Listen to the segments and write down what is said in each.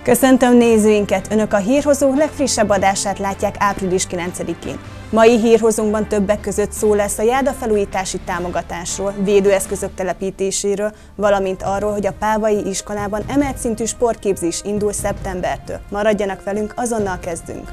Köszöntöm nézőinket! Önök a Hírhozó legfrissebb adását látják április 9-én. Mai hírhozónkban többek között szó lesz a járdafelújítási támogatásról, védőeszközök telepítéséről, valamint arról, hogy a Pávai iskolában emelt szintű sportképzés indul szeptembertől. Maradjanak velünk, azonnal kezdünk!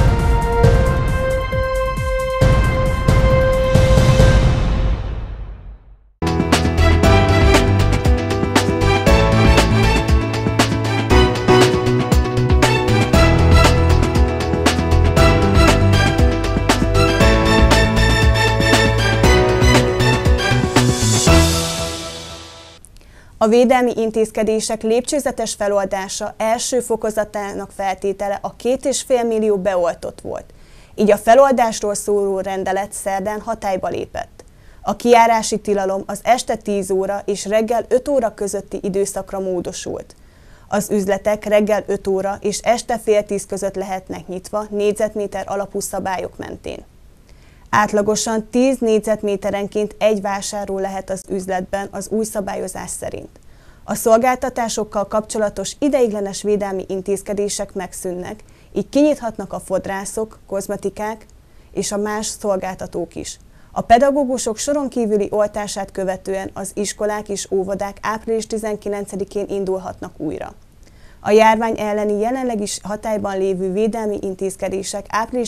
A védelmi intézkedések lépcsőzetes feloldása első fokozatának feltétele a 2,5 millió beoltott volt. Így a feloldásról szóló rendelet szerdán hatályba lépett. A kijárási tilalom az este 10 óra és reggel 5 óra közötti időszakra módosult. Az üzletek reggel 5 óra és este fél 10 között lehetnek nyitva négyzetméter alapú szabályok mentén. Átlagosan 10 négyzetméterenként egy vásárló lehet az üzletben az új szabályozás szerint. A szolgáltatásokkal kapcsolatos ideiglenes védelmi intézkedések megszűnnek, így kinyithatnak a fodrászok, kozmetikák és a más szolgáltatók is. A pedagógusok soron kívüli oltását követően az iskolák és óvodák április 19-én indulhatnak újra. A járvány elleni jelenleg is hatályban lévő védelmi intézkedések április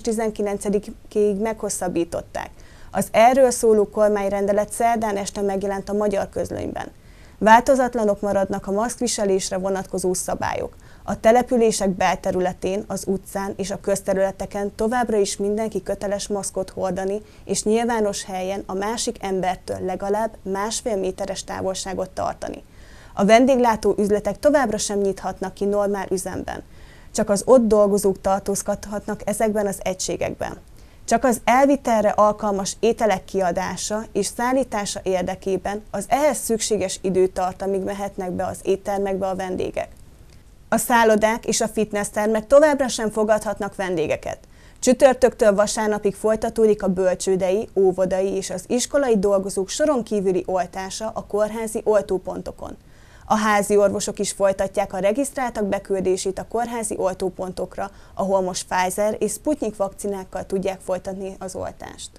19-ig meghosszabbították. Az erről szóló kormányrendelet szerdán este megjelent a Magyar Közlönyben. Változatlanok maradnak a maszkviselésre vonatkozó szabályok. A települések belterületén, az utcán és a közterületeken továbbra is mindenki köteles maszkot hordani, és nyilvános helyen a másik embertől legalább 1,5 méteres távolságot tartani. A vendéglátó üzletek továbbra sem nyithatnak ki normál üzemben. Csak az ott dolgozók tartózkodhatnak ezekben az egységekben. Csak az elvitelre alkalmas ételek kiadása és szállítása érdekében az ehhez szükséges időtartamig mehetnek be az éttermekbe a vendégek. A szállodák és a fitnesstermek továbbra sem fogadhatnak vendégeket. Csütörtöktől vasárnapig folytatódik a bölcsődei, óvodai és az iskolai dolgozók soron kívüli oltása a kórházi oltópontokon. A házi orvosok is folytatják a regisztráltak beküldését a kórházi oltópontokra, ahol most Pfizer és Sputnik vakcinákkal tudják folytatni az oltást.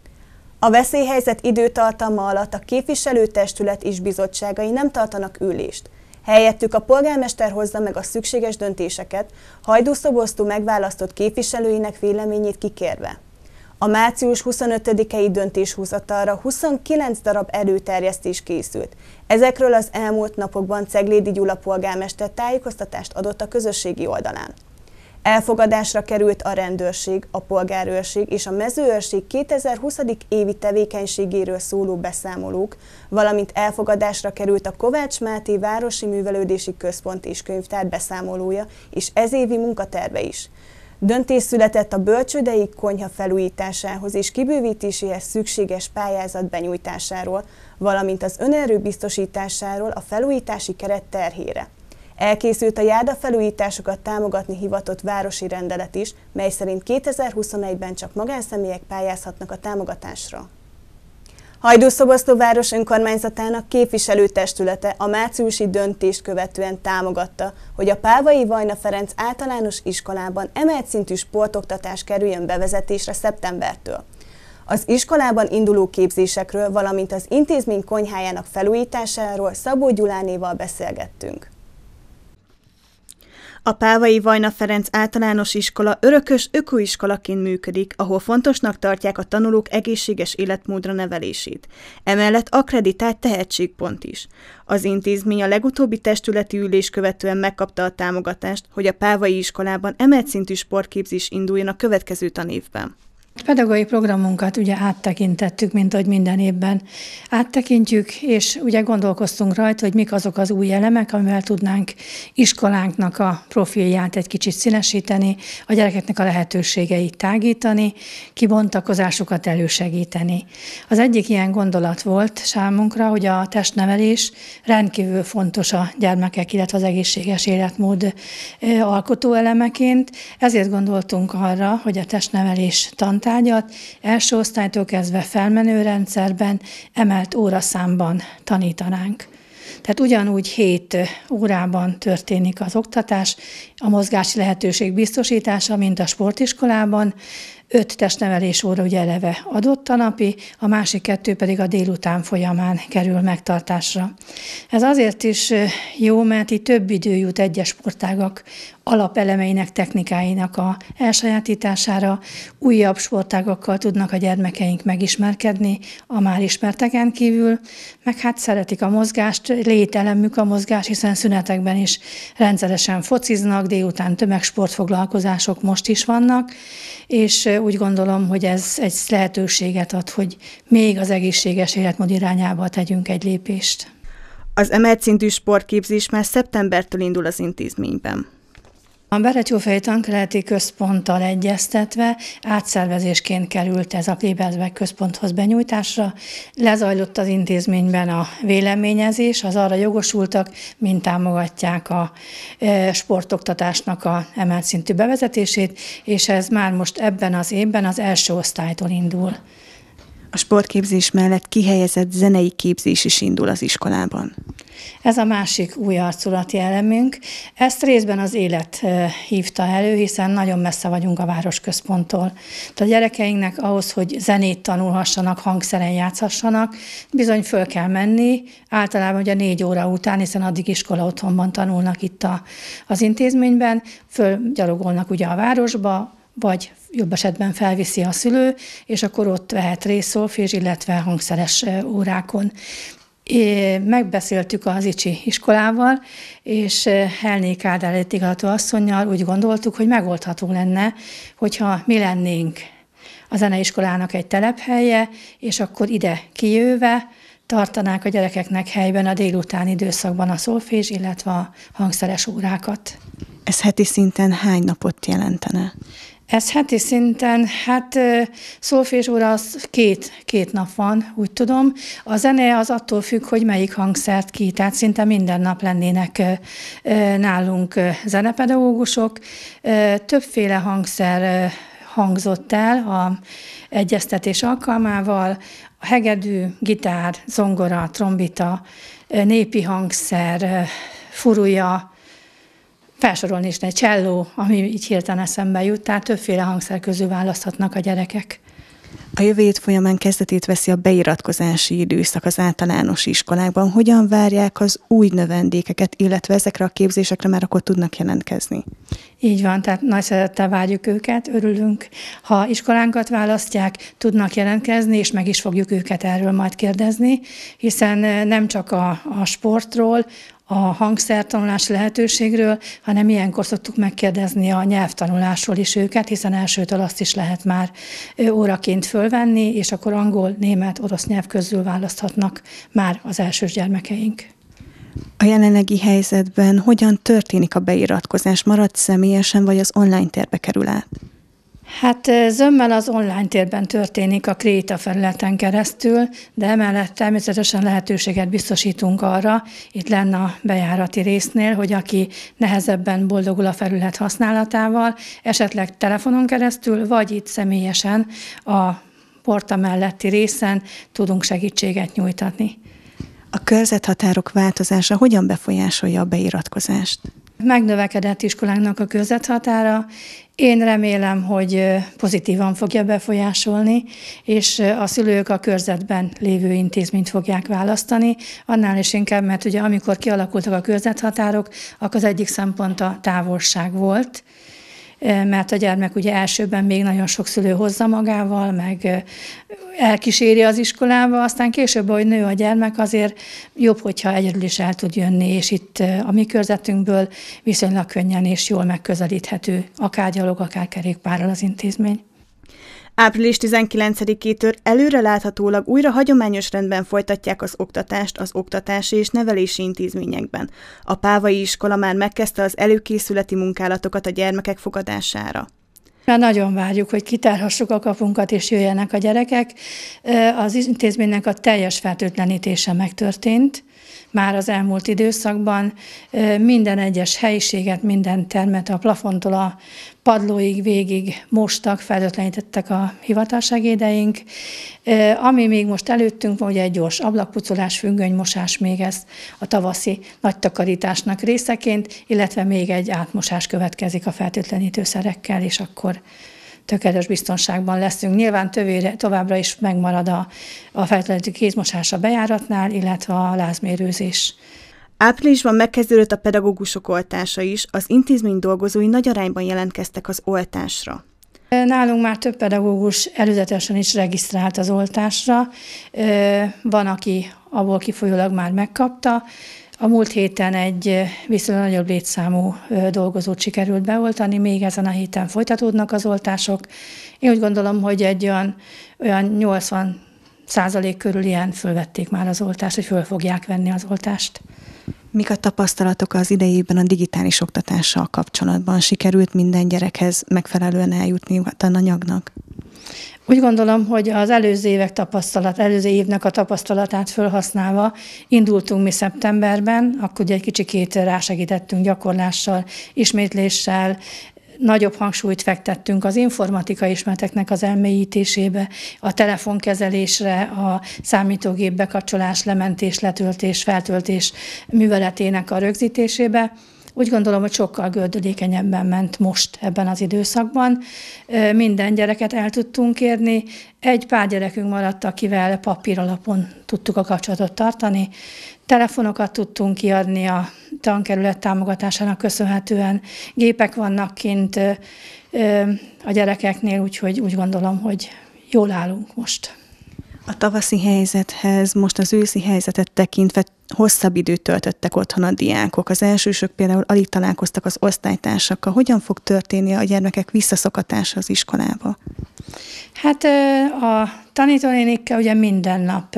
A veszélyhelyzet időtartama alatt a képviselőtestület és bizottságai nem tartanak ülést. Helyettük a polgármester hozza meg a szükséges döntéseket, Hajdú-Szoboszló megválasztott képviselőinek véleményét kikérve. A március 25-i döntéshozatalra 29 darab előterjesztés készült. Ezekről az elmúlt napokban Ceglédi Gyula polgármester tájékoztatást adott a közösségi oldalán. Elfogadásra került a rendőrség, a polgárőrség és a mezőőrség 2020. évi tevékenységéről szóló beszámolók, valamint elfogadásra került a Kovács Máté Városi Művelődési Központ és Könyvtár beszámolója és ezévi munkaterve is. Döntés született a bölcsődei konyha felújításához és kibővítéséhez szükséges pályázat benyújtásáról, valamint az önerő biztosításáról a felújítási keret terhére. Elkészült a járdafelújításokat támogatni hivatott városi rendelet is, mely szerint 2021-ben csak magánszemélyek pályázhatnak a támogatásra. Hajdú-Szoboszló város önkormányzatának képviselőtestülete a márciusi döntést követően támogatta, hogy a Pávai Vajna Ferenc általános iskolában emelt szintű sportoktatás kerüljön bevezetésre szeptembertől. Az iskolában induló képzésekről, valamint az intézmény konyhájának felújításáról Szabó Gyulánéval beszélgettünk. A Pávai Vajna Ferenc általános iskola örökös ökoiskolaként működik, ahol fontosnak tartják a tanulók egészséges életmódra nevelését. Emellett akkreditált tehetségpont is. Az intézmény a legutóbbi testületi ülés követően megkapta a támogatást, hogy a Pávai iskolában emelt szintű sportképzés induljon a következő tanévben. A pedagógiai programunkat ugye áttekintettük, mint ahogy minden évben áttekintjük, és ugye gondolkoztunk rajta, hogy mik azok az új elemek, amivel tudnánk iskolánknak a profilját egy kicsit színesíteni, a gyerekeknek a lehetőségeit tágítani, kibontakozásukat elősegíteni. Az egyik ilyen gondolat volt számunkra, hogy a testnevelés rendkívül fontos a gyermekek, illetve az egészséges életmód alkotóelemeként, ezért gondoltunk arra, hogy a testnevelés tantárgyat első osztálytól kezdve felmenő rendszerben emelt óraszámban tanítanánk. Tehát ugyanúgy 7 órában történik az oktatás, a mozgási lehetőség biztosítása, mint a sportiskolában. 5 testnevelés óra ugye eleve adott a napi, a másik 2 pedig a délután folyamán kerül megtartásra. Ez azért is jó, mert itt több idő jut egyes sportágak alapelemeinek, technikáinak a elsajátítására, újabb sportágakkal tudnak a gyermekeink megismerkedni a már ismerteken kívül, meg hát szeretik a mozgást, lételemük a mozgás, hiszen szünetekben is rendszeresen fociznak, délután tömegsportfoglalkozások most is vannak, és úgy gondolom, hogy ez egy lehetőséget ad, hogy még az egészséges életmód irányába tegyünk egy lépést. Az emelt szintű sportképzés már szeptembertől indul az intézményben. A Beretyófehi Tankeleti Központtal egyeztetve átszervezésként került ez a Klebersberg központhoz benyújtásra. Lezajlott az intézményben a véleményezés, az arra jogosultak, mint támogatják a sportoktatásnak a emelt szintű bevezetését, és ez már most ebben az évben az első osztálytól indul. A sportképzés mellett kihelyezett zenei képzés is indul az iskolában. Ez a másik új arculati elemünk. Ezt részben az élet hívta elő, hiszen nagyon messze vagyunk a városközponttól. A gyerekeinknek ahhoz, hogy zenét tanulhassanak, hangszeren játszhassanak, bizony föl kell menni, általában ugye 4 óra után, hiszen addig iskola otthonban tanulnak itt az intézményben, fölgyalogolnak ugye a városba, vagy jobb esetben felviszi a szülő, és akkor ott vehet részt szolfés, illetve hangszeres órákon. Megbeszéltük az Icsi iskolával, és Helnék Ádár igazgató asszonnyal úgy gondoltuk, hogy megoldható lenne, hogyha mi lennénk a zeneiskolának egy telephelye, és akkor ide kijöve tartanák a gyerekeknek helyben a délutáni időszakban a szolfés, illetve a hangszeres órákat. Ez heti szinten hány napot jelentene? Ez heti szinten, hát szolfés óra az két nap van, úgy tudom. A zene az attól függ, hogy melyik hangszert ki, tehát szinte minden nap lennének nálunk zenepedagógusok. Többféle hangszer hangzott el a egyeztetés alkalmával, a hegedű, gitár, zongora, trombita, népi hangszer, furúja, felsorolni is egy cselló, ami így hirtelen eszembe jut, tehát többféle hangszer közül választhatnak a gyerekek. A jövő hét folyamán kezdetét veszi a beiratkozási időszak az általános iskolákban. Hogyan várják az új növendékeket, illetve ezekre a képzésekre már akkor tudnak jelentkezni? Így van, tehát nagy szeretettel várjuk őket, örülünk. Ha iskolánkat választják, tudnak jelentkezni, és meg is fogjuk őket erről majd kérdezni, hiszen nem csak a sportról, a hangszertanulási lehetőségről, hanem ilyenkor szoktuk megkérdezni a nyelvtanulásról is őket, hiszen elsőtől azt is lehet már óraként fölvenni, és akkor angol, német, orosz nyelv közül választhatnak már az elsős gyermekeink. A jelenlegi helyzetben hogyan történik a beiratkozás? Marad személyesen, vagy az online térbe kerül át? Hát zömmel az online térben történik a Kréta felületen keresztül, de emellett természetesen lehetőséget biztosítunk arra, itt lenne a bejárati résznél, hogy aki nehezebben boldogul a felület használatával, esetleg telefonon keresztül, vagy itt személyesen a porta melletti részen tudunk segítséget nyújtani. A körzethatárok változása hogyan befolyásolja a beiratkozást? Megnövekedett iskolánknak a körzethatára. Én remélem, hogy pozitívan fogja befolyásolni, és a szülők a körzetben lévő intézményt fogják választani. Annál is inkább, mert ugye amikor kialakultak a körzethatárok, akkor az egyik szempont a távolság volt, mert a gyermek ugye elsőben még nagyon sok szülő hozza magával, meg elkíséri az iskolába, aztán később, ahogy nő a gyermek, azért jobb, hogyha egyedül is el tud jönni, és itt a mi körzetünkből viszonylag könnyen és jól megközelíthető, akár gyalog, akár kerékpárral az intézmény. Április 19-től előreláthatólag újra hagyományos rendben folytatják az oktatást az oktatási és nevelési intézményekben. A Pávai iskola már megkezdte az előkészületi munkálatokat a gyermekek fogadására. Már nagyon várjuk, hogy kitárhassuk a kapunkat és jöjjenek a gyerekek. Az intézménynek a teljes fertőtlenítése megtörtént. Már az elmúlt időszakban minden egyes helyiséget, minden termet, a plafontól a padlóig végig mostak, fertőtlenítettek a hivatalsegédeink. Ami még most előttünk van, ugye egy gyors ablakpucolás, függönymosás még ez a tavaszi nagy takarításnak részeként, illetve még egy átmosás következik a fertőtlenítőszerekkel, és akkor tökéletes biztonságban leszünk. Nyilván továbbra is megmarad a fertőtlenítő kézmosás a bejáratnál, illetve a lázmérőzés. Áprilisban megkezdődött a pedagógusok oltása is, az intézmény dolgozói nagy arányban jelentkeztek az oltásra. Nálunk már több pedagógus előzetesen is regisztrált az oltásra, van, aki abból kifolyólag már megkapta. A múlt héten egy viszonylag nagyobb létszámú dolgozót sikerült beoltani, még ezen a héten folytatódnak az oltások. Én úgy gondolom, hogy egy olyan 80% körül ilyen fölvették már az oltást, hogy föl fogják venni az oltást. Mik a tapasztalatok az idejében a digitális oktatással kapcsolatban? Sikerült minden gyerekhez megfelelően eljutni a tananyagnak? Úgy gondolom, hogy az előző évnek a tapasztalatát felhasználva indultunk mi szeptemberben, akkor ugye egy kicsikét rásegítettünk gyakorlással, ismétléssel, nagyobb hangsúlyt fektettünk az informatika ismereteknek az elmélyítésébe, a telefonkezelésre, a számítógép bekapcsolás, lementés, letöltés, feltöltés műveletének a rögzítésébe. Úgy gondolom, hogy sokkal gördülékenyebben ment most ebben az időszakban. Minden gyereket el tudtunk érni, egy pár gyerekünk maradt, akivel papír alapon tudtuk a kapcsolatot tartani. Telefonokat tudtunk kiadni a tankerület támogatásának köszönhetően. Gépek vannak kint a gyerekeknél, úgyhogy úgy gondolom, hogy jól állunk most. A tavaszi helyzethez, most az őszi helyzetet tekintve hosszabb időt töltöttek otthon a diákok. Az elsősök például alig találkoztak az osztálytársakkal. Hogyan fog történni a gyermekek visszaszokatása az iskolába? Hát a tanítónénikkel ugye minden nap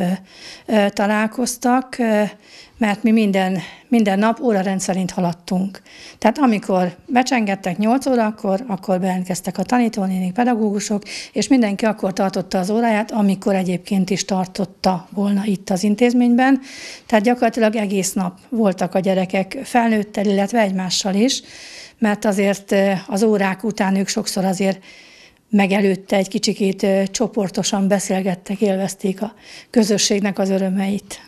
találkoztak, mert mi minden nap órarend szerint haladtunk. Tehát amikor becsengettek 8 órakor, akkor bejelentkeztek a tanítónénik, pedagógusok, és mindenki akkor tartotta az óráját, amikor egyébként is tartotta volna itt az intézményben. Tehát gyakorlatilag egész nap voltak a gyerekek felnőttel, illetve egymással is, mert azért az órák után ők sokszor azért megelőtte egy kicsikét csoportosan beszélgettek, élvezték a közösségnek az örömeit.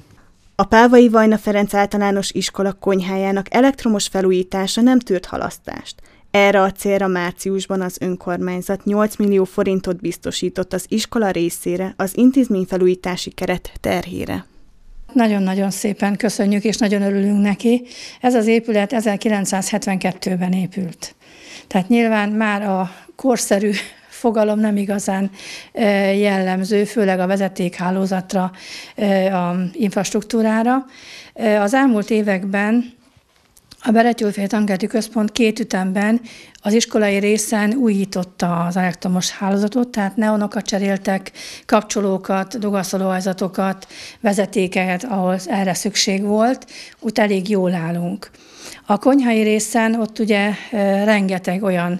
A Pálvai Vajna Ferenc Általános Iskola konyhájának elektromos felújítása nem tűrt halasztást. Erre a célra márciusban az önkormányzat 8 millió forintot biztosított az iskola részére az intézményfelújítási keret terhére. Nagyon-nagyon szépen köszönjük, és nagyon örülünk neki. Ez az épület 1972-ben épült. Tehát nyilván már a korszerű fogalom nem igazán jellemző, főleg a vezetékhálózatra, a infrastruktúrára. Az elmúlt években a Berettyóújfalu Tankerti Központ 2 ütemben az iskolai részen újította az elektromos hálózatot, tehát neonokat cseréltek, kapcsolókat, dugaszolóhajzatokat, vezetékeket, ahol erre szükség volt, úgy elég jól állunk. A konyhai részen ott ugye rengeteg olyan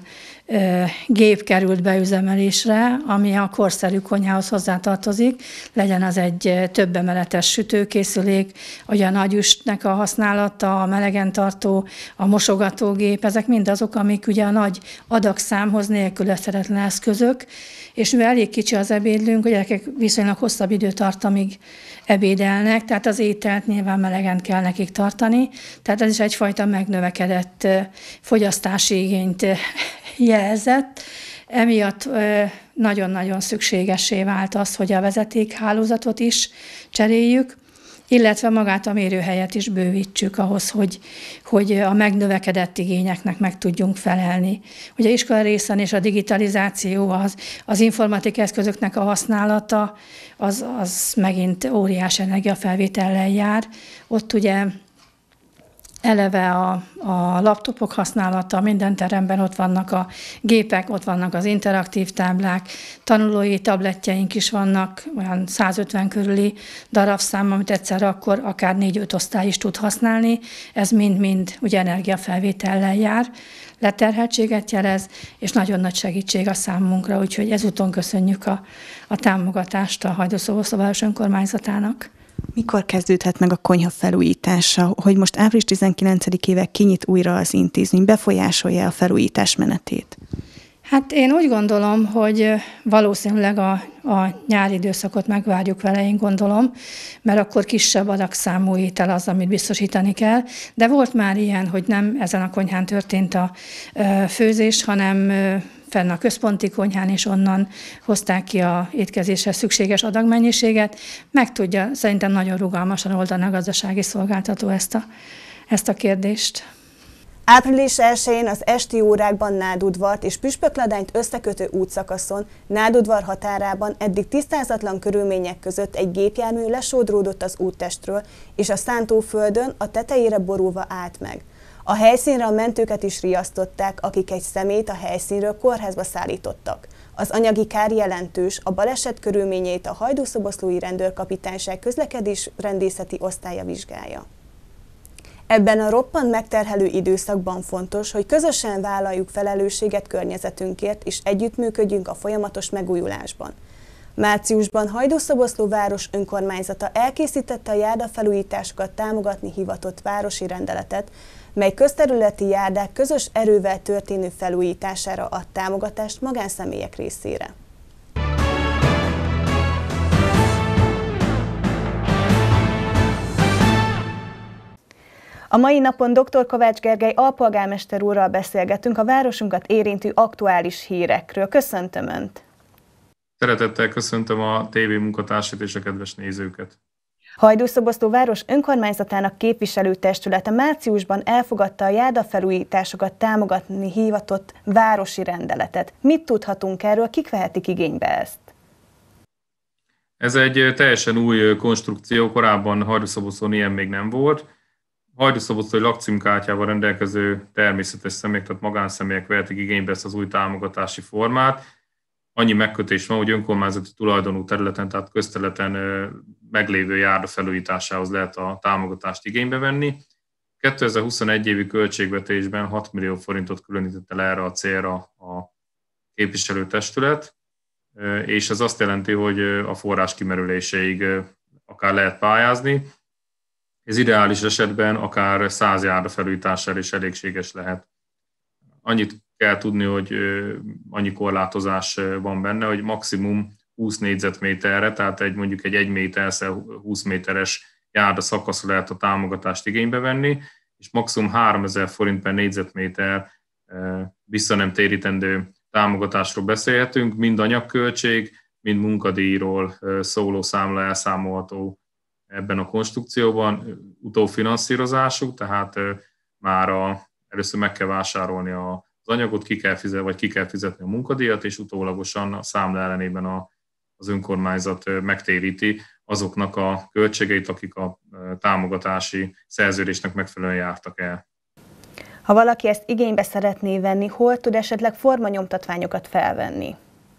gép került beüzemelésre, ami a korszerű konyhához hozzátartozik, legyen az egy több emeletes sütőkészülék, vagy a nagyüstnek a használata, a melegen tartó, a mosogatógép, ezek mind azok, amik ugye a nagy adagszámhoz nélkülözhetetlen eszközök, és mivel elég kicsi az ebédlőnk, a gyerekek viszonylag hosszabb időtartamig ebédelnek, tehát az ételt nyilván melegen kell nekik tartani, tehát ez is egyfajta megnövekedett fogyasztási igényt jelzett. Emiatt nagyon-nagyon szükségessé vált az, hogy a vezetékhálózatot is cseréljük, illetve magát a mérőhelyet is bővítsük ahhoz, hogy a megnövekedett igényeknek meg tudjunk felelni. Ugye az iskola részen és a digitalizáció, az informatikai eszközöknek a használata, az megint óriási energiafelvétellel jár. Ott ugye eleve a laptopok használata, minden teremben ott vannak a gépek, ott vannak az interaktív táblák, tanulói tabletjeink is vannak, olyan 150 körüli darabszám, amit egyszerre akkor akár 4-5 osztály is tud használni. Ez mind-mind ugye energiafelvétellel jár, leterheltséget jelez, és nagyon nagy segítség a számunkra, úgyhogy ezúton köszönjük a támogatást a Hajdúszó város önkormányzatának. Mikor kezdődhet meg a konyha felújítása, hogy most április 19-ével kinyit újra az intézmény, befolyásolja a felújítás menetét? Hát én úgy gondolom, hogy valószínűleg a nyári időszakot megvárjuk vele, én gondolom, mert akkor kisebb adagszámú étel az, amit biztosítani kell. De volt már ilyen, hogy nem ezen a konyhán történt a főzés, hanem fenn a központi konyhán, és onnan hozták ki a étkezésre szükséges adagmennyiséget. Meg tudja szerintem nagyon rugalmasan oldani a gazdasági szolgáltató ezt a kérdést. Április 1-én az esti órákban Nádudvart és Püspökladányt összekötő útszakaszon, Nádudvar határában eddig tisztázatlan körülmények között egy gépjármű lesodródott az úttestről, és a szántóföldön a tetejére borulva állt meg. A helyszínre a mentőket is riasztották, akik egy személyt a helyszínről kórházba szállítottak. Az anyagi kár jelentős, a baleset körülményeit a Hajdúszoboszlói Rendőrkapitányság közlekedésrendészeti osztálya vizsgálja. Ebben a roppant megterhelő időszakban fontos, hogy közösen vállaljuk felelősséget környezetünkért és együttműködjünk a folyamatos megújulásban. Márciusban Hajdúszoboszló város önkormányzata elkészítette a járdafelújításokat támogatni hivatott városi rendeletet, mely közterületi járdák közös erővel történő felújítására ad támogatást magánszemélyek részére. A mai napon dr. Kovács Gergely alpolgármester úrral beszélgetünk a városunkat érintő aktuális hírekről. Köszöntöm Önt! Szeretettel köszöntöm a TV munkatársait és a kedves nézőket! Hajdúszoboszló város önkormányzatának képviselőtestülete márciusban elfogadta a járdafelújításokat támogatni hivatott városi rendeletet. Mit tudhatunk erről, kik vehetik igénybe ezt? Ez egy teljesen új konstrukció, korábban Hajdúszoboszlón ilyen még nem volt. Hajdúszoboszlói lakcímkártyával rendelkező természetes személyek, tehát magánszemélyek vehetik igénybe ezt az új támogatási formát. Annyi megkötés van, hogy önkormányzati tulajdonú területen, tehát közterületen meglévő járda felújításához lehet a támogatást igénybe venni. 2021 évi költségvetésben 6 millió forintot különített el erre a célra a képviselőtestület, és ez azt jelenti, hogy a forrás kimerüléséig akár lehet pályázni. Ez ideális esetben akár 100 járda felújítására is elégséges lehet. Annyit kell tudni, hogy annyi korlátozás van benne, hogy maximum 20 négyzetméterre, tehát mondjuk egy 1 méter 20 méteres járda szakaszra lehet a támogatást igénybe venni, és maximum 3000 forint per négyzetméter vissza nem térítendő támogatásról beszélhetünk, mind anyagköltség, mind munkadíjról szóló számla elszámolható ebben a konstrukcióban, utófinanszírozású, tehát már először meg kell vásárolni az anyagot, ki kell fizetni a munkadíjat, és utólagosan a számla ellenében az önkormányzat megtéríti azoknak a költségeit, akik a támogatási szerződésnek megfelelően jártak el. Ha valaki ezt igénybe szeretné venni, hol tud esetleg formanyomtatványokat felvenni?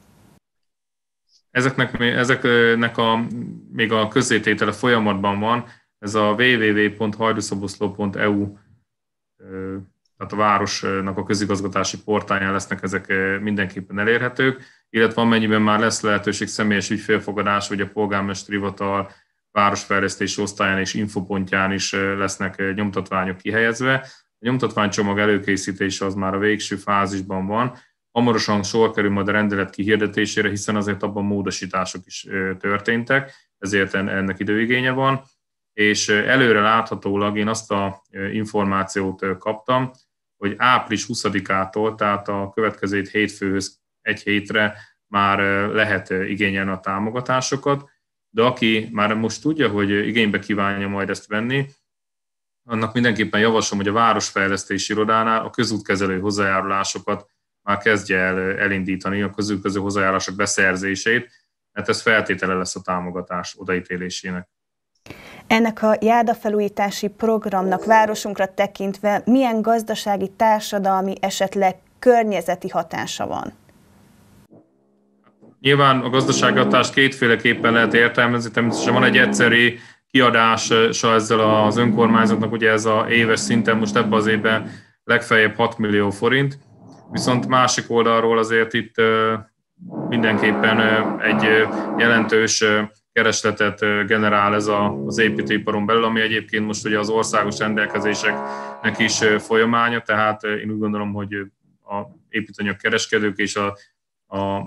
Ezeknek még a közzététele folyamatban van, ez a www.hajdúszoboszló.eu, tehát a városnak a közigazgatási portáján lesznek ezek mindenképpen elérhetők, illetve amennyiben már lesz lehetőség személyes ügyfélfogadás, vagy a polgármesteri hivatal városfejlesztési osztályán és infopontján is lesznek nyomtatványok kihelyezve. A nyomtatványcsomag előkészítése az már a végső fázisban van, hamarosan sor kerül majd a rendelet kihirdetésére, hiszen azért abban módosítások is történtek, ezért ennek időigénye van, és előre láthatólag én azt a információt kaptam, hogy április 20-ától, tehát a következő hétfőhöz egy hétre már lehet igényelni a támogatásokat, de aki már most tudja, hogy igénybe kívánja majd ezt venni, annak mindenképpen javaslom, hogy a városfejlesztési irodánál a közútkezelő hozzájárulásokat már kezdje el elindítani, a közútkezelő hozzájárulások beszerzését, mert ez feltétele lesz a támogatás odaítélésének. Ennek a járdafelújítási programnak városunkra tekintve milyen gazdasági, társadalmi, esetleg környezeti hatása van? Nyilván a gazdasági hatást kétféleképpen lehet értelmezni, természetesen van egy egyszeri kiadása ezzel az önkormányzatnak, ugye ez az éves szinten most ebben az évben legfeljebb 6 millió forint, viszont másik oldalról azért itt mindenképpen egy jelentős keresletet generál ez az építőiparon belül, ami egyébként most ugye az országos rendelkezéseknek is folyamánya, tehát én úgy gondolom, hogy a építőanyag kereskedők és a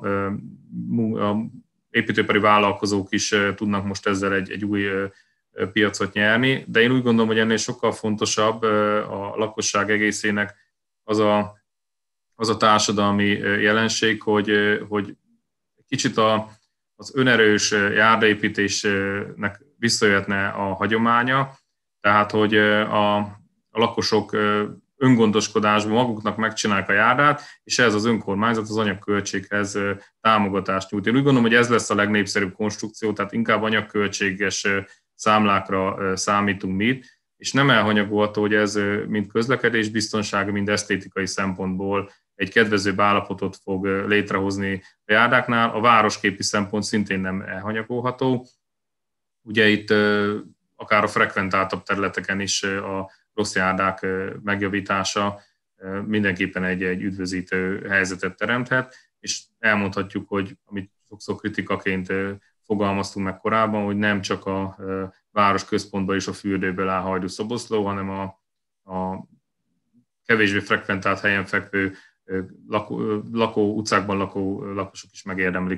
építőipari vállalkozók is tudnak most ezzel egy új piacot nyerni, de én úgy gondolom, hogy ennél sokkal fontosabb a lakosság egészének az a társadalmi jelenség, hogy kicsit az önerős járdaépítésnek visszajöhetne a hagyománya, tehát hogy a lakosok öngondoskodásban maguknak megcsinálják a járdát, és ez az önkormányzat az anyagköltséghez támogatást nyújt. Én úgy gondolom, hogy ez lesz a legnépszerűbb konstrukció, tehát inkább anyagköltséges számlákra számítunk mi, és nem elhanyagolható, hogy ez mind közlekedésbiztonsági, mind esztétikai szempontból egy kedvezőbb állapotot fog létrehozni a járdáknál. A városképi szempont szintén nem elhanyagolható. Ugye itt akár a frekventáltabb területeken is a rossz járdák megjavítása mindenképpen egy üdvözítő helyzetet teremthet, és elmondhatjuk, hogy amit sokszor kritikaként fogalmaztunk meg korábban, hogy nem csak a város központban és a fürdőből áll Hajdú-Szoboszló, hanem a kevésbé frekventált helyen fekvő utcákban lakó lakosok is megérdemlik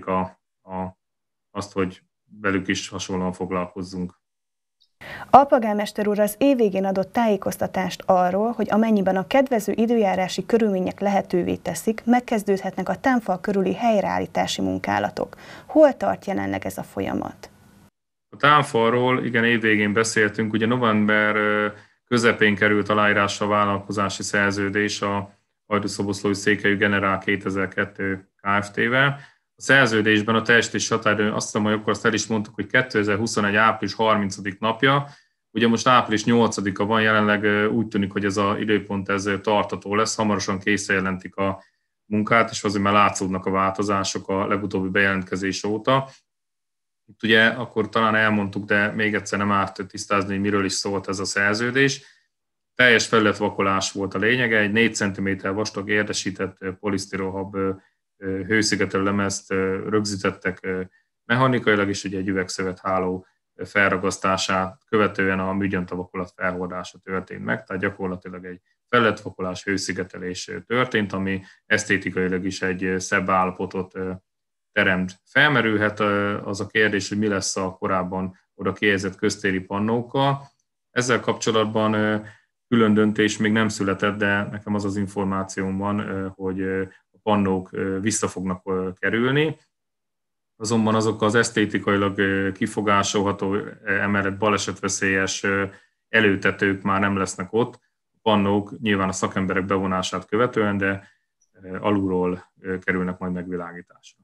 azt, hogy velük is hasonlóan foglalkozzunk. Alpolgármester úr az év végén adott tájékoztatást arról, hogy amennyiben a kedvező időjárási körülmények lehetővé teszik, megkezdődhetnek a támfal körüli helyreállítási munkálatok. Hol tart jelenleg ez a folyamat? A támfalról igen, évvégén beszéltünk, ugye november közepén került aláírásra a vállalkozási szerződés a Hajdú-Szoboszlói Székelyű Generál 2002 Kft-vel. A szerződésben a teljesítési határidő, azt hiszem, hogy akkor azt el is mondtuk, hogy 2021. április 30. napja, ugye most április 8-a van, jelenleg úgy tűnik, hogy ez az időpont ez tartató lesz, hamarosan készenjelentik a munkát, és azért már látszódnak a változások a legutóbbi bejelentkezés óta. Itt ugye akkor talán elmondtuk, de még egyszer nem árt tisztázni, hogy miről is szólt ez a szerződés. Teljes felületvakolás volt a lényege, egy 4 cm vastag érdesített polisztirolhab hőszigetelő lemezt rögzítettek mechanikailag, és ugye egy üvegszövet háló felragasztását követően a műgyantavakolat felhordása történt meg, tehát gyakorlatilag egy felületvakolás, hőszigetelés történt, ami esztétikailag is egy szebb állapotot teremt. Felmerülhet az a kérdés, hogy mi lesz a korábban oda kihelyezett köztéri pannókkal. Ezzel kapcsolatban külön döntés még nem született, de nekem az az információm van, hogy a pannók vissza fognak kerülni. Azonban azok az esztétikailag kifogásolható, emellett balesetveszélyes előtetők már nem lesznek ott. A pannók nyilván a szakemberek bevonását követően, de alulról kerülnek majd megvilágításra.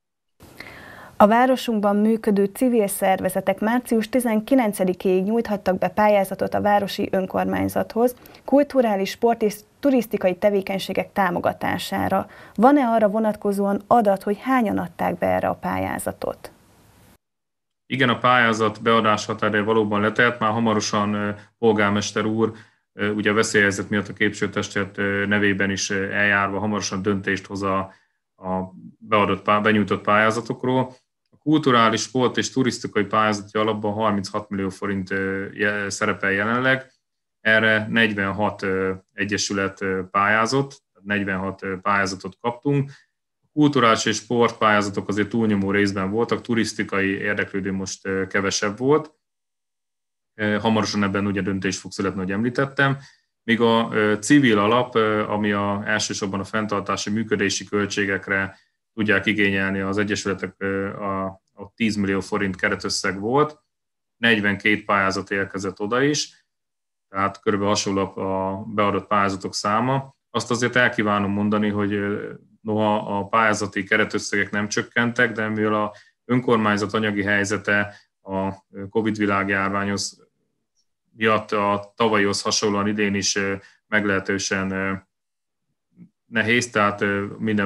A városunkban működő civil szervezetek március 19-ig nyújthattak be pályázatot a városi önkormányzathoz kulturális, sport és turisztikai tevékenységek támogatására. Van-e arra vonatkozóan adat, hogy hányan adták be erre a pályázatot? Igen, a pályázat beadás határideje valóban letelt, már hamarosan polgármester úr, ugye a veszélyhelyzet miatt a képviselőtestület nevében is eljárva hamarosan döntést hoz a benyújtott pályázatokról. A kulturális, sport és turisztikai pályázati alapban 36 millió forint szerepel jelenleg, erre 46 egyesület pályázott, 46 pályázatot kaptunk. A kulturális és sport pályázatok azért túlnyomó részben voltak, turisztikai érdeklődő most kevesebb volt. Hamarosan ebben ugye döntés fog születni, hogy említettem. Míg a civil alap, ami elsősorban a fenntartási működési költségekre tudják igényelni az egyesületek, a 10 millió forint keretösszeg volt, 42 pályázat érkezett oda is, tehát körülbelül hasonló a beadott pályázatok száma. Azt azért elkívánom mondani, hogy noha a pályázati keretösszegek nem csökkentek, de mivel a önkormányzat anyagi helyzete a Covid világjárványhoz miatt a tavalyhoz hasonlóan idén is meglehetősen nehéz, tehát minden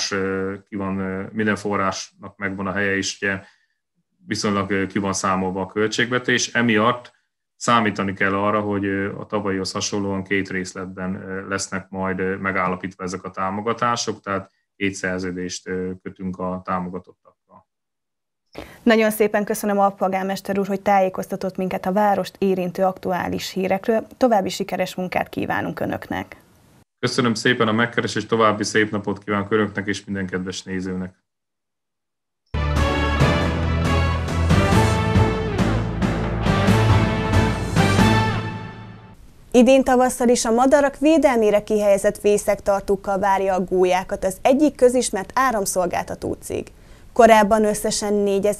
forrásnak megvan a helye is, ugye viszonylag ki van számolva a költségvetés, emiatt számítani kell arra, hogy a tavalyhoz hasonlóan 2 részletben lesznek majd megállapítva ezek a támogatások, tehát 2 szerződést kötünk a támogatottakkal. Nagyon szépen köszönöm alpolgármester úr, hogy tájékoztatott minket a várost érintő aktuális hírekről. További sikeres munkát kívánunk Önöknek. Köszönöm szépen a megkeresést, további szép napot kívánok Önöknek és minden kedves nézőnek. Idén tavasszal is a madarak védelmére kihelyezett fészektartókkal várja a gólyákat az egyik közismert áramszolgáltató cég. Korábban összesen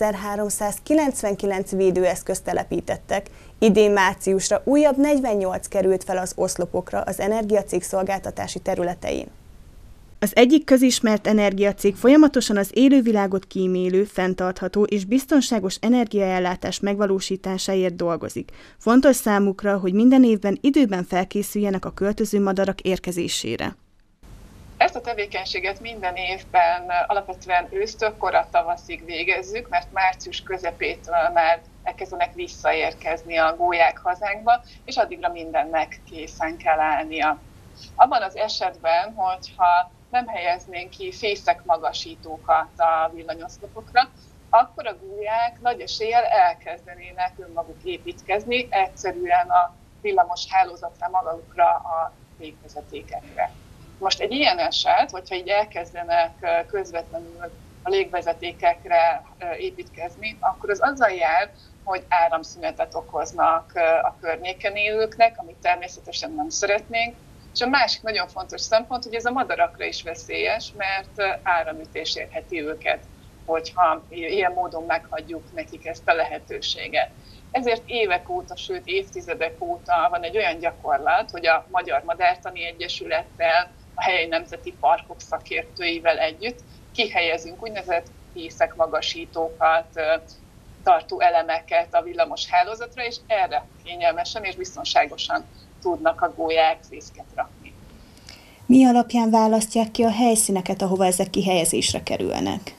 4399 védőeszközt telepítettek, idén márciusra újabb 48 került fel az oszlopokra az energiacég szolgáltatási területein. Az egyik közismert energiacég folyamatosan az élővilágot kímélő, fenntartható és biztonságos energiaellátás megvalósításáért dolgozik. Fontos számukra, hogy minden évben időben felkészüljenek a költöző madarak érkezésére. Ezt a tevékenységet minden évben alapvetően ősztől kora tavaszig végezzük, mert március közepétől már elkezdenek visszaérkezni a gólyák hazánkba, és addigra mindennek készen kell állnia. Abban az esetben, hogyha nem helyeznénk ki fészekmagasítókat a villanyoszlopokra, akkor a gólyák nagy eséllyel elkezdenének önmaguk építkezni, egyszerűen a villamos hálózatra magukra a légvezetékekre. Most egy ilyen eset, hogyha így elkezdenek közvetlenül a légvezetékekre építkezni, akkor az azzal jár, hogy áramszünetet okoznak a környéken élőknek, amit természetesen nem szeretnénk. És a másik nagyon fontos szempont, hogy ez a madarakra is veszélyes, mert áramütés érheti őket, hogyha ilyen módon meghagyjuk nekik ezt a lehetőséget. Ezért évek óta, sőt évtizedek óta van egy olyan gyakorlat, hogy a Magyar Madártani Egyesülettel, a helyi nemzeti parkok szakértőivel együtt kihelyezünk úgynevezett fészekmagasítókat, tartó elemeket a villamos hálózatra, és erre kényelmesen és biztonságosan tudnak a gólyák fészket rakni. Mi alapján választják ki a helyszíneket, ahova ezek kihelyezésre kerülnek?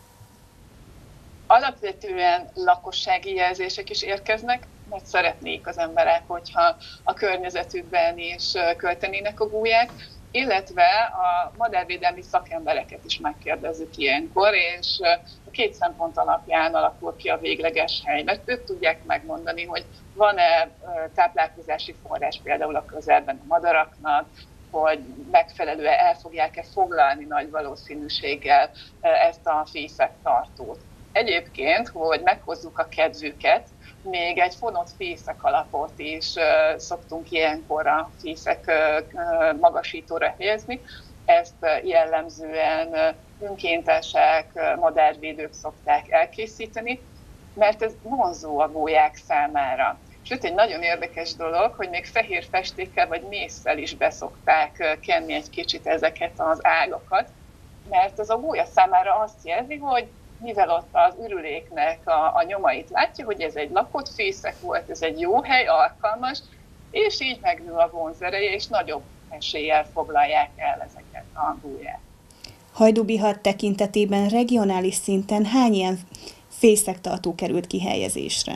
Alapvetően lakossági jelzések is érkeznek, mert szeretnék az emberek, hogyha a környezetükben is költenének a gólyák, illetve a madárvédelmi szakembereket is megkérdezzük ilyenkor, és a két szempont alapján alakul ki a végleges hely, mert ők tudják megmondani, hogy van-e táplálkozási forrás például a közelben a madaraknak, hogy megfelelően el fogják-e foglalni nagy valószínűséggel ezt a fészektartót. Egyébként, hogy meghozzuk a kedvüket, még egy fonott fészek alapot is szoktunk ilyenkor a fészek magasítóra helyezni. Ezt jellemzően önkéntesek, madárvédők szokták elkészíteni, mert ez vonzó a gólyák számára. Sőt, egy nagyon érdekes dolog, hogy még fehér festékkel vagy mésszel is beszokták kenni egy kicsit ezeket az ágakat, mert ez a gólya számára azt jelzi, hogy mivel ott az ürüléknek a nyomait látja, hogy ez egy lakott fészek volt, ez egy jó hely, alkalmas, és így megnő a vonzereje, és nagyobb eséllyel foglalják el ezeket a gólyát. Hajdú-Bihar tekintetében regionális szinten hány ilyen fészektartó került kihelyezésre?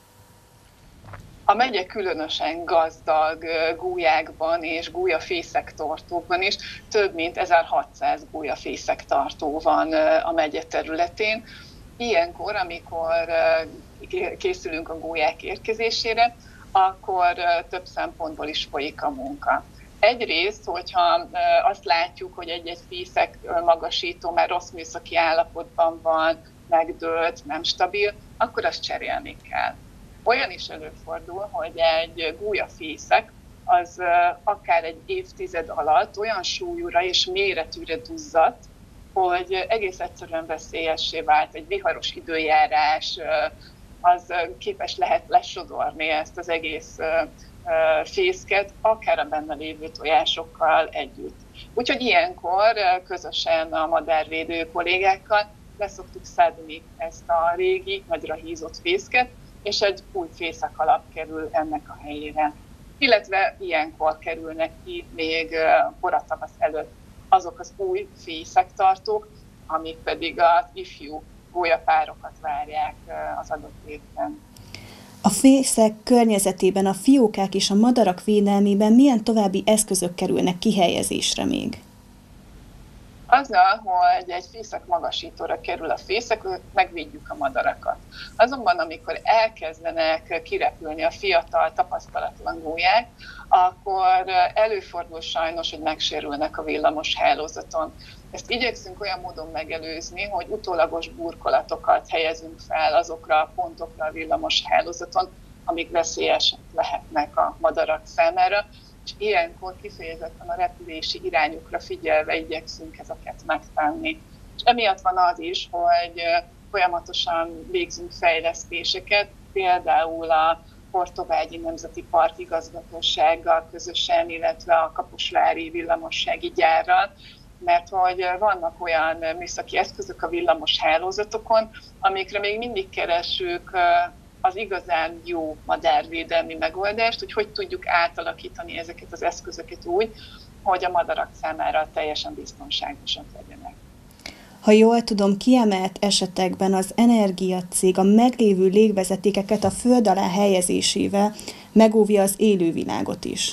A megye különösen gazdag gólyákban és gólyafészektartókban is több mint 1600 gólyafészektartó van a megye területén. Ilyenkor, amikor készülünk a gólyák érkezésére, akkor több szempontból is folyik a munka. Egyrészt, hogyha azt látjuk, hogy egy-egy fészek magasító már rossz műszaki állapotban van, megdőlt, nem stabil, akkor azt cserélni kell. Olyan is előfordul, hogy egy gólyafészek az akár egy évtized alatt olyan súlyúra és méretűre duzzadt, hogy egész egyszerűen veszélyessé vált. Egy viharos időjárás az képes lehet lesodorni ezt az egész fészket, akár a benne lévő tojásokkal együtt. Úgyhogy ilyenkor közösen a madárvédő kollégákkal leszoktuk szedni ezt a régi, nagyra hízott fészket, és egy új fészek alap kerül ennek a helyére. Illetve ilyenkor kerülnek ki még koratavasz előtt azok az új fészektartók, amik pedig az ifjú gólyapárokat várják az adott évben. A fészek környezetében a fiókák és a madarak védelmében milyen további eszközök kerülnek kihelyezésre még? Azzal, hogy egy fészek magasítóra kerül a fészek, megvédjük a madarakat. Azonban, amikor elkezdenek kirepülni a fiatal, tapasztalatlan gólyák, akkor előfordul sajnos, hogy megsérülnek a villamos hálózaton. Ezt igyekszünk olyan módon megelőzni, hogy utólagos burkolatokat helyezünk fel azokra a pontokra a villamos hálózaton, amik veszélyesek lehetnek a madarak számára, és ilyenkor kifejezetten a repülési irányukra figyelve igyekszünk ezeket megtenni. És emiatt van az is, hogy folyamatosan végzünk fejlesztéseket, például a Hortobágyi Nemzeti Park igazgatósággal közösen, illetve a kaposvári villamossági gyárral, mert hogy vannak olyan műszaki eszközök a villamos hálózatokon, amikre még mindig keressük az igazán jó madárvédelmi megoldást, hogy tudjuk átalakítani ezeket az eszközöket úgy, hogy a madarak számára teljesen biztonságosak legyenek. Ha jól tudom, kiemelt esetekben az energiacég a meglévő légvezetékeket a föld alá helyezésével megóvja az élővilágot is.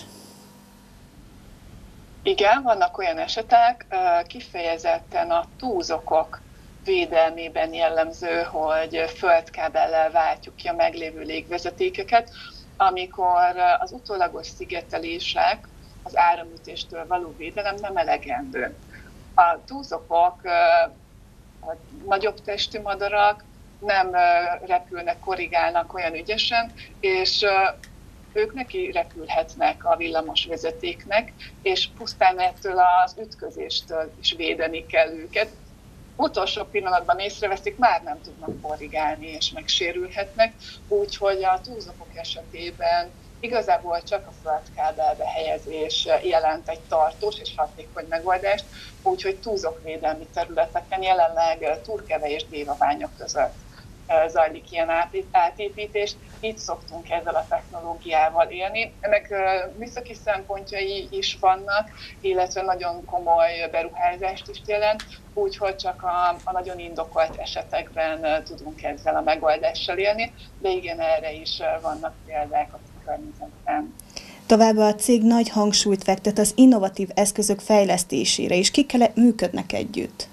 Igen, vannak olyan esetek, kifejezetten a túzokok védelmében jellemző, hogy földkábellel váltjuk ki a meglévő légvezetékeket, amikor az utólagos szigetelések, az áramütéstől való védelem nem elegendő. A túzokok, a nagyobb testű madarak nem repülnek, korrigálnak olyan ügyesen, és ők neki repülhetnek a villamos vezetéknek, és pusztán ettől az ütközéstől is védeni kell őket. Utolsó pillanatban észreveszik, már nem tudnak korrigálni, és megsérülhetnek, úgyhogy a túzokok esetében igazából csak a földkábelbe helyezés jelent egy tartós és hatékony megoldást, úgyhogy túzokvédelmi területeken jelenleg Turkeve és Dévaványa között zajlik ilyen átépítés. Itt szoktunk ezzel a technológiával élni. Ennek műszaki szempontjai is vannak, illetve nagyon komoly beruházást is jelent, úgyhogy csak a nagyon indokolt esetekben tudunk ezzel a megoldással élni, de igen, erre is vannak példák a környezetben. Továbbá a cég nagy hangsúlyt fektet az innovatív eszközök fejlesztésére, és kikkel működnek együtt?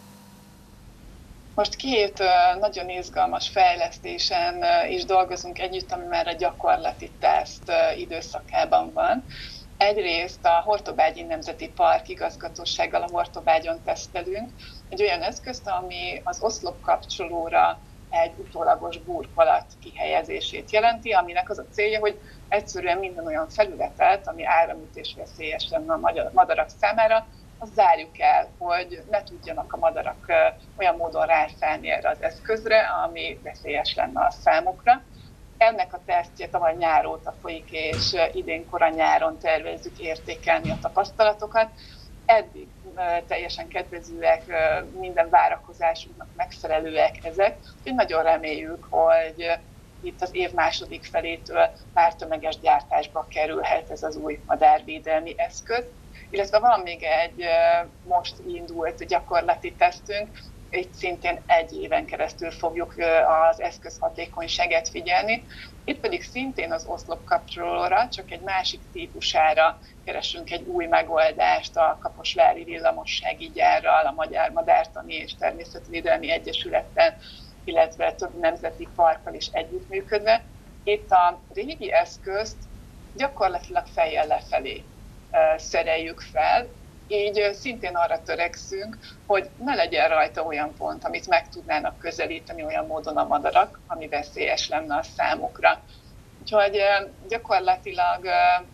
Most két nagyon izgalmas fejlesztésen is dolgozunk együtt, ami már a gyakorlati teszt időszakában van. Egyrészt a Hortobágyi Nemzeti Park igazgatósággal a Hortobágyon tesztelünk egy olyan eszközt, ami az oszlopkapcsolóra egy utólagos burkolat kihelyezését jelenti, aminek az a célja, hogy egyszerűen minden olyan felületet, ami áramütés veszélyes lenne a madarak számára, azt zárjuk el, hogy ne tudjanak a madarak olyan módon rászállni erre az eszközre, ami veszélyes lenne a számukra. Ennek a tesztje tavaly nyár óta folyik, és idén korán nyáron tervezzük értékelni a tapasztalatokat. Eddig teljesen kedvezőek, minden várakozásunknak megfelelőek ezek, úgyhogy nagyon reméljük, hogy itt az év második felétől már tömeges gyártásba kerülhet ez az új madárvédelmi eszköz. Illetve van még egy most indult gyakorlati tesztünk, itt szintén egy éven keresztül fogjuk az eszköz hatékonyságát figyelni. Itt pedig szintén az oszlopkapcsolóra, csak egy másik típusára keresünk egy új megoldást a Kaposvári Villamossági Gyárral, a Magyar Madártani és Természetvédelmi Egyesülettel, illetve több nemzeti parkkal is együttműködve. Itt a régi eszközt gyakorlatilag fejjel lefelé szereljük fel, így szintén arra törekszünk, hogy ne legyen rajta olyan pont, amit meg tudnának közelíteni olyan módon a madarak, ami veszélyes lenne a számukra. Úgyhogy gyakorlatilag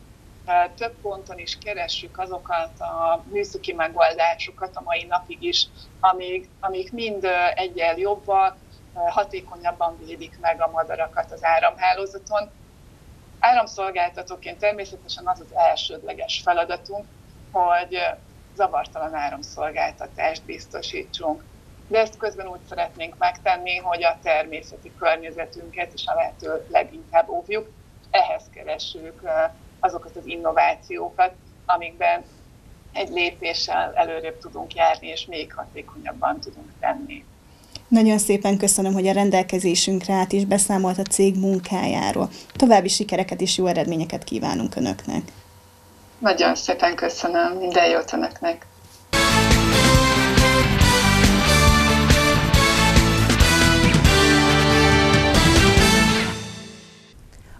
több ponton is keressük azokat a műszaki megoldásokat a mai napig is, amik mind egyel jobban, hatékonyabban védik meg a madarakat az áramhálózaton. Áramszolgáltatóként természetesen az az elsődleges feladatunk, hogy zavartalan áramszolgáltatást biztosítsunk. De ezt közben úgy szeretnénk megtenni, hogy a természeti környezetünket is a lehető leginkább óvjuk. Ehhez keressük azokat az innovációkat, amikben egy lépéssel előrébb tudunk járni, és még hatékonyabban tudunk tenni. Nagyon szépen köszönöm, hogy a rendelkezésünkre állt és beszámolt a cég munkájáról. További sikereket és jó eredményeket kívánunk Önöknek. Nagyon szépen köszönöm, minden jót Önöknek!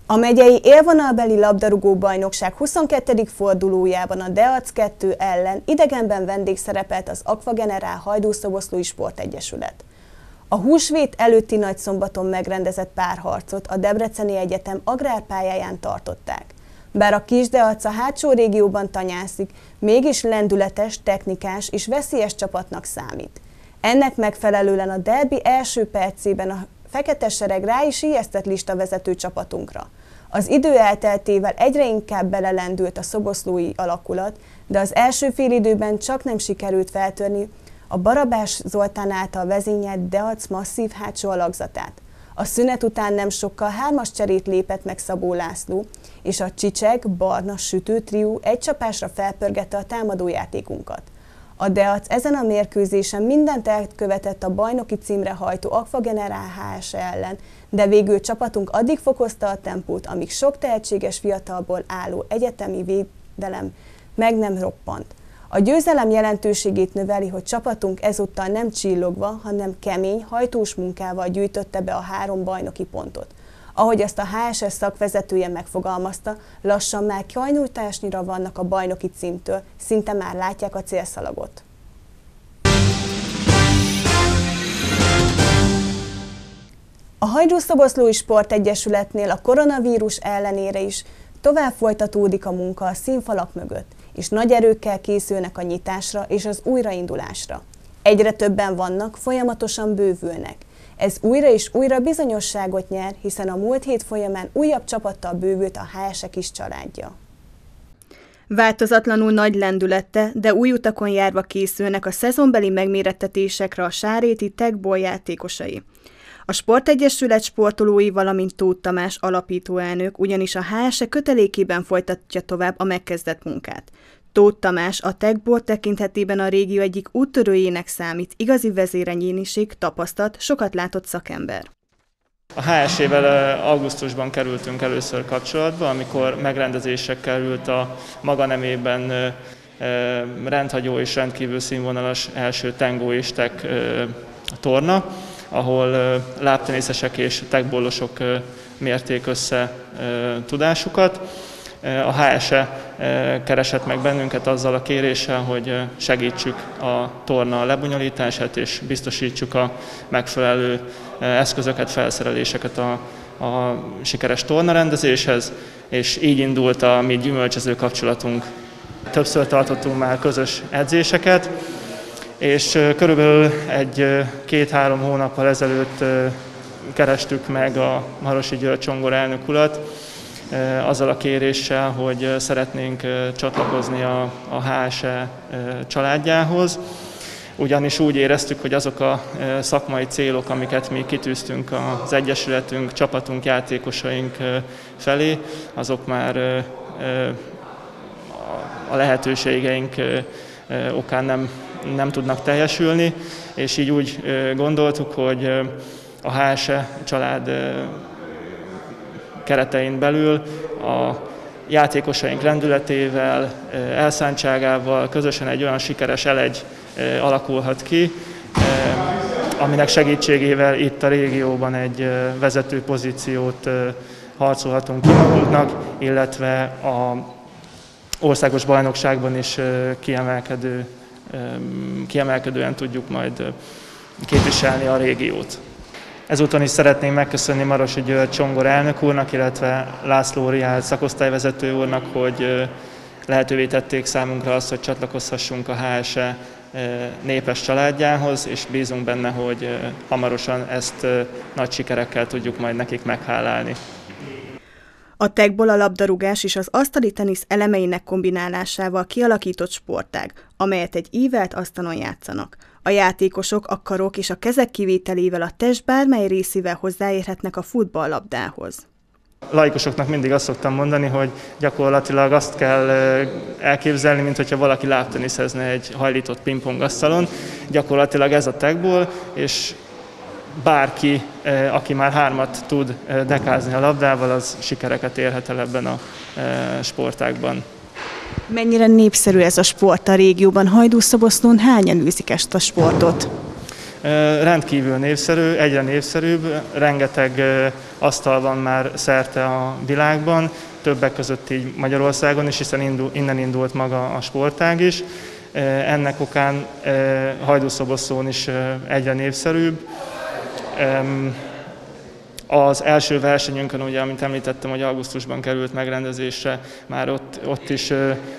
A megyei élvonalbeli labdarúgó-bajnokság 22. fordulójában a Deac 2 ellen idegenben vendégszerepelt az Aquagenerál Hajdúszoboszlói Sportegyesület. A húsvét előtti nagyszombaton megrendezett párharcot a Debreceni Egyetem agrárpályáján tartották. Bár a Kisdeac a hátsó régióban tanyászik, mégis lendületes, technikás és veszélyes csapatnak számít. Ennek megfelelően a derbi első percében a Fekete Sereg rá is ijesztett listavezető csapatunkra. Az idő elteltével egyre inkább belelendült a szoboszlói alakulat, de az első félidőben csak nem sikerült feltörni a Barabás Zoltán által vezényelt Deac masszív hátsó alakzatát. A szünet után nem sokkal 3-as cserét lépett meg Szabó László, és a Csicsek, Barna, Sütő trió egy csapásra felpörgette a támadójátékunkat. A Deac ezen a mérkőzésen mindent elkövetett a bajnoki címre hajtó Aquagenerál HS ellen, de végül csapatunk addig fokozta a tempót, amíg sok tehetséges fiatalból álló egyetemi védelem meg nem roppant. A győzelem jelentőségét növeli, hogy csapatunk ezúttal nem csillogva, hanem kemény, hajtós munkával gyűjtötte be a 3 bajnoki pontot. Ahogy azt a HSS szakvezetője megfogalmazta, lassan már kajnultásnyira vannak a bajnoki címtől, szinte már látják a célszalagot. A Hajdúszoboszlói Sportegyesületnél a koronavírus ellenére is tovább folytatódik a munka a színfalak mögött, és nagy erőkkel készülnek a nyitásra és az újraindulásra. Egyre többen vannak, folyamatosan bővülnek. Ez újra és újra bizonyosságot nyer, hiszen a múlt hét folyamán újabb csapattal bővült a HS-e kis családja. Változatlanul nagy lendülette, de új utakon járva készülnek a szezonbeli megmérettetésekre a sáréti Tech-ból játékosai. A Sportegyesület sportolói, valamint Tóth Tamás alapítóelnök ugyanis a HS-e kötelékében folytatja tovább a megkezdett munkát. Tóth Tamás a Tech-ból tekintetében a régió egyik úttörőjének számít, igazi vezérenyéniség, tapasztalt, sokat látott szakember. A HS-ével augusztusban kerültünk először kapcsolatba, amikor megrendezésre került a maga nemében rendhagyó és rendkívül színvonalas első Tango és Tech torna, ahol lábteniszesek és techbollosok mérték össze tudásukat. A HS-e keresett meg bennünket azzal a kéréssel, hogy segítsük a torna lebonyolítását és biztosítsuk a megfelelő eszközöket, felszereléseket a sikeres tornarendezéshez, és így indult a mi gyümölcsöző kapcsolatunk. Többször tartottunk már közös edzéseket, és körülbelül egy 2-3 hónappal ezelőtt kerestük meg a Marosi György Csongor elnök urat, azzal a kéréssel, hogy szeretnénk csatlakozni a HS-e családjához, ugyanis úgy éreztük, hogy azok a szakmai célok, amiket mi kitűztünk az Egyesületünk, csapatunk, játékosaink felé, azok már a lehetőségeink okán nem tudnak teljesülni, és így úgy gondoltuk, hogy a HS-e család keretein belül a játékosaink lendületével, elszántságával közösen egy olyan sikeres elegy alakulhat ki, aminek segítségével itt a régióban egy vezető pozíciót harcolhatunk ki magunknak, illetve a országos bajnokságban is kiemelkedően tudjuk majd képviselni a régiót. Ezúton is szeretnénk megköszönni Marosi György Csongor elnök úrnak, illetve László Riál szakosztályvezető úrnak, hogy lehetővé tették számunkra azt, hogy csatlakozhassunk a HS-e népes családjához, és bízunk benne, hogy hamarosan ezt nagy sikerekkel tudjuk majd nekik meghálálni. A Tech-ból a labdarúgás és az asztali tenisz elemeinek kombinálásával kialakított sportág, amelyet egy ívelt asztalon játszanak. A játékosok a karok és a kezek kivételével a test bármely részével hozzáérhetnek a futballlabdához. Laikusoknak mindig azt szoktam mondani, hogy gyakorlatilag azt kell elképzelni, mint hogyha valaki lábteniszezne egy hajlított pingpongasztalon. Gyakorlatilag ez a Tech-ból, és bárki, aki már 3-at tud dekázni a labdával, az sikereket érhet el ebben a sportágban. Mennyire népszerű ez a sport a régióban? Hajdúszoboszlón hányan űzik ezt a sportot? Rendkívül népszerű, egyre népszerűbb, rengeteg asztal van már szerte a világban, többek között így Magyarországon is, hiszen innen indult maga a sportág is. Ennek okán Hajdúszoboszlón is egyre népszerűbb. Az első versenyünkön, ugye, amit említettem, hogy augusztusban került megrendezésre, már ott is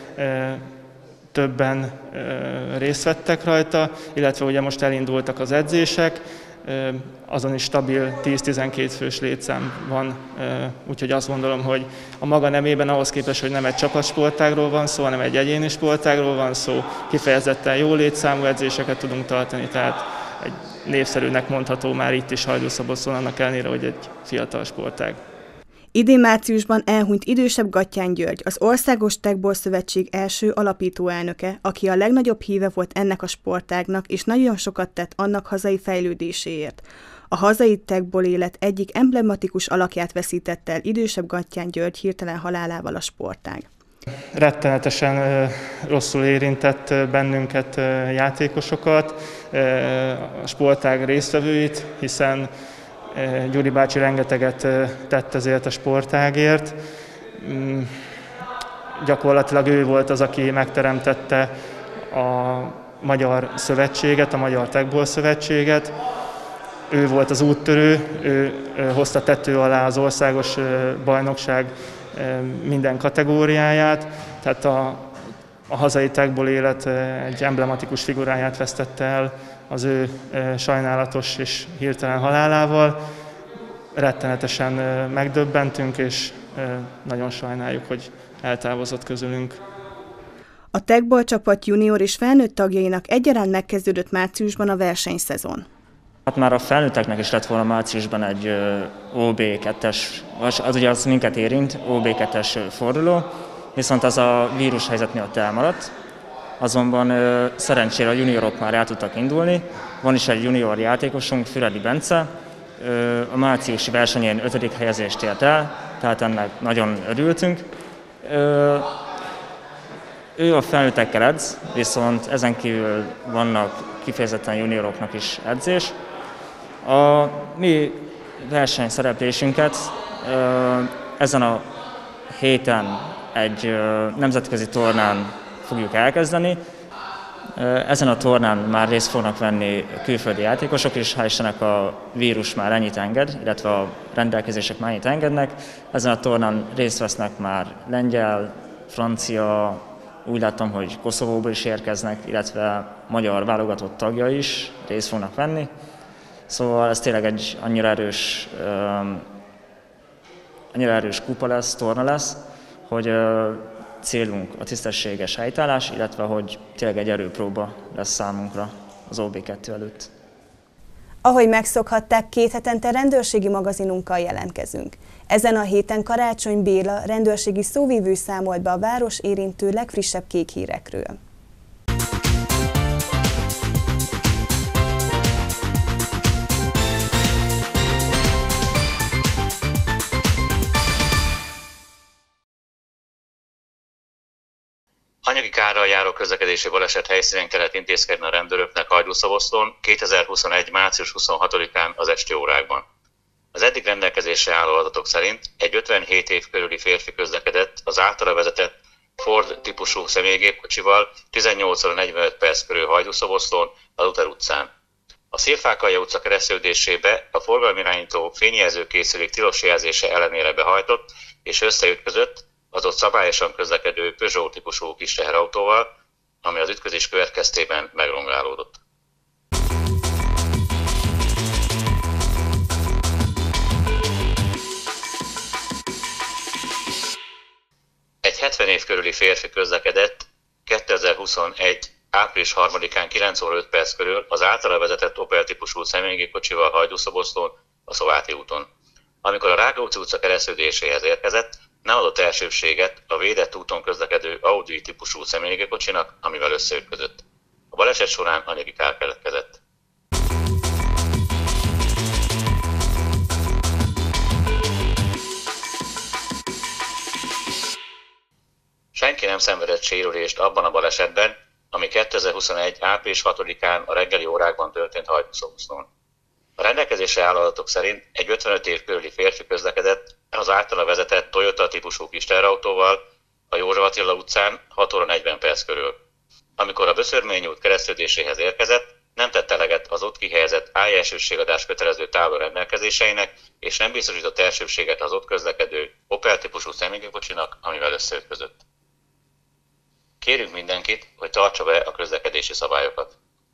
többen részt vettek rajta, illetve ugye most elindultak az edzések, azon is stabil 10-12 fős létszám van, úgyhogy azt gondolom, hogy a maga nemében ahhoz képest, hogy nem egy csapatsportágról van szó, hanem egy egyéni sportágról van szó, kifejezetten jó létszámú edzéseket tudunk tartani, tehát egy népszerűnek mondható már itt is Hajdúszoboszlón, annak ellenére, hogy egy fiatal sportág. Idén márciusban elhunyt idősebb Gattyán György, az Országos Tekball Szövetség első alapító elnöke, aki a legnagyobb híve volt ennek a sportágnak, és nagyon sokat tett annak hazai fejlődéséért. A hazai tekball élet egyik emblematikus alakját veszítette el idősebb Gattyán György hirtelen halálával a sportág. Rettenetesen rosszul érintett bennünket, játékosokat, a sportág résztvevőit, hiszen Gyuri bácsi rengeteget tett ezért a sportágért. Gyakorlatilag ő volt az, aki megteremtette a Magyar Szövetséget, a Magyar Tekball Szövetséget. Ő volt az úttörő, ő hozta tető alá az országos bajnokság minden kategóriáját, tehát a hazai tekball élet egy emblematikus figuráját vesztette el az ő sajnálatos és hirtelen halálával. Rettenetesen megdöbbentünk, és nagyon sajnáljuk, hogy eltávozott közülünk. A tekball csapat junior és felnőtt tagjainak egyaránt megkezdődött márciusban a versenyszezon. Hát már a felnőtteknek is lett volna márciusban egy OB2-es, az ugye az minket érint, OB2-es forduló, viszont az a vírushelyzet miatt elmaradt. Azonban szerencsére a juniorok már el tudtak indulni. Van is egy junior játékosunk, Füredi Bence, a márciusi versenyén 5. helyezést ért el, tehát ennek nagyon örültünk. Ő a felnőttekkel edz, viszont ezen kívül vannak kifejezetten junioroknak is edzés. A mi versenyszereplésünket ezen a héten egy nemzetközi tornán fogjuk elkezdeni. Ezen a tornán már részt fognak venni külföldi játékosok, és hál' Istennek a vírus már ennyit enged, illetve a rendelkezések már ennyit engednek. Ezen a tornán részt vesznek már lengyel, francia, úgy láttam, hogy Koszovóból is érkeznek, illetve magyar válogatott tagja is részt fognak venni. Szóval ez tényleg egy annyira erős kupa lesz, torna lesz, hogy célunk a tisztességes helytállás, illetve hogy tényleg egy erőpróba lesz számunkra az OB2 előtt. Ahogy megszokhatták, 2 hetente rendőrségi magazinunkkal jelentkezünk. Ezen a héten Karácsony Béla rendőrségi szóvivő számolt be a város érintő legfrissebb kék hírekről. Anyagi kárral járó közlekedési baleset helyszínen kellett intézkedni a rendőröknek Hajdúszoboszlón 2021. március 26-án az esti órákban. Az eddig rendelkezésre álló adatok szerint egy 57 év körüli férfi közlekedett az általa vezetett Ford típusú személygépkocsival 18 óra 45 perc körül Hajdúszoboszlón az Uter utcán. A Szélfákalja utca keresztülődésébe a forgalmirányító fényjelzőkészülék tilos jelzése ellenére behajtott és összeütközött az ott szabályosan közlekedő Peugeot típusú kis teherautóval, ami az ütközés következtében megrongálódott. Egy 70 év körüli férfi közlekedett 2021. április 3-án 9 óra 5 perc körül az általa vezetett Opel típusú személygépkocsival Hajdúszoboszlón a Szováti úton. Amikor a Rákóczi utca keresztülődéséhez érkezett, nem adott elsőbséget a védett úton közlekedő Audi típusú személygépkocsinak, amivel összeütközött. A baleset során anyagi kár keletkezett. Senki nem szenvedett sérülést abban a balesetben, ami 2021. április 6-án a reggeli órákban történt Hajdúszoboszlón. A rendelkezésre álló adatok szerint egy 55 év körüli férfi közlekedett az általa vezetett Toyota típusú kis teherautóval a József Attila utcán 6 óra 40 perc körül. Amikor a Böszörményi út keresztődéséhez érkezett, nem tett eleget az ott kihelyezett elsőbségadás kötelező távol rendelkezéseinek, és nem biztosított elsőbséget az ott közlekedő Opel típusú személygépkocsinak, amivel összeütközött. Kérünk mindenkit, hogy tartsa be a közlekedési szabályokat.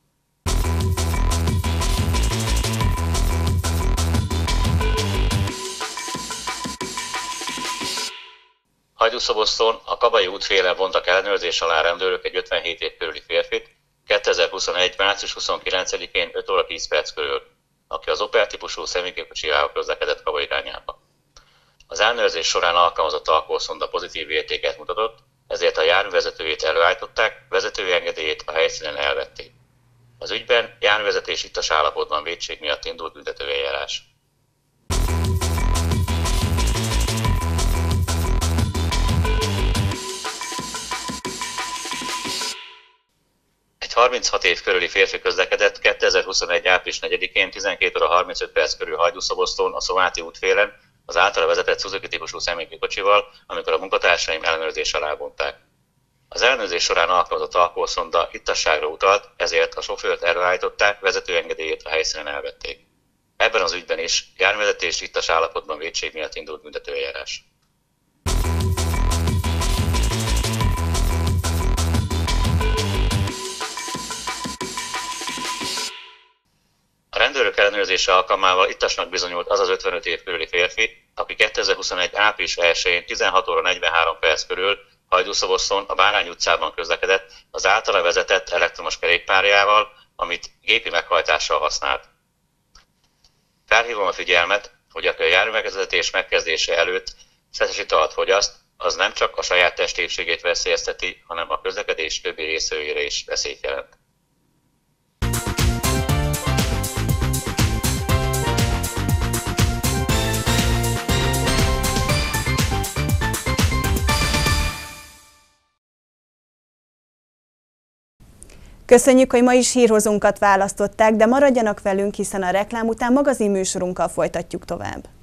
Hajdúszoboszlón a Kabai útfélen vontak ellenőrzés alá rendőrök egy 57 év körüli férfit 2021. március 29-én 5 óra 10 perc körül, aki az Opel típusú személygépkocsijával közlekedett Kaba irányába. Az ellenőrzés során alkalmazott alkoholszonda pozitív értéket mutatott, ezért a járművezetőjét előállították, vezetői engedélyét a helyszínen elvették. Az ügyben járművezetés ittas állapotban vétség miatt indult büntetőeljárás. Egy 36 év körüli férfi közlekedett 2021. április 4-én 12 óra 35 perc körül Hajdúszoboszlón a Szomáti útfélen az általa vezetett Suzuki típusú személygépkocsival, amikor a munkatársaim ellenőrzés alá vonták. Az ellenőrzés során alkalmazott alkoholszonda ittasságra utalt, ezért a sofőrt előállították, vezetőengedélyét a helyszínen elvették. Ebben az ügyben is járművezetés ittas állapotban vétség miatt indult büntetőeljárás. A rendőrök ellenőrzése alkalmával ittasnak bizonyult az az 55 év körüli férfi, aki 2021. április 1-én 16 óra 43 perc körül Hajdúszoboszlón a Bárány utcában közlekedett az általa vezetett elektromos kerékpárjával, amit gépi meghajtással használt. Felhívom a figyelmet, hogy aki a járművezetés megkezdése előtt szeszes italt fogyaszt, az nem csak a saját testépségét veszélyezteti, hanem a közlekedés többi résztvevőjére is veszélyt jelent. Köszönjük, hogy ma is hírhozónkat választották, de maradjanak velünk, hiszen a reklám után magazinműsorunkkal folytatjuk tovább.